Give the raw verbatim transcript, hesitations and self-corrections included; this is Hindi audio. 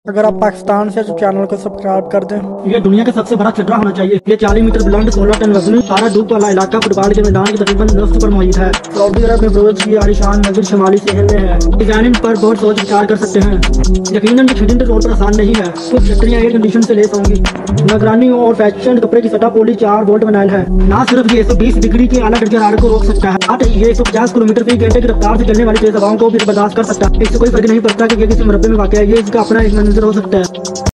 अगर आप पाकिस्तान से तो चैनल को सब्सक्राइब कर दें। ये दुनिया का सबसे बड़ा चटरा होना चाहिए। ये चालीस मीटर बुलंद सोलह टन वजनी सारा डूब वाला इलाका फुटबॉल के मैदान के तकरीबन नफ्स पर मौजूद है। सऊदी अरब में ब्रोज की आलिशान मस्जिद शुमाली शहर में है। डिजाइनिंग पर बहुत सोच विचार कर सकते हैं। यकीनन ये फिटिंग रोड पर आसान नहीं है। कुछ छतरियाँ एयर कंडीशन से लेस होंगी। निगरानी और फैशन कपड़े की सतह पोली चार वोल्ट बनाइल है। ना सिर्फ ये एक सौ बीस डिग्री की आला दर्जा हरारत को रोक सकता है, साथ ही ये एक सौ पचास किलोमीटर फी घंटे की रफ्तार से चलने वाली तेज हवाओं को भी बर्दाश्त कर सकता है। इससे कोई फर्क नहीं पड़ता कि ये किसी मरबे में वाक़ है, ये इसका अपना एक मंजर हो सकता है।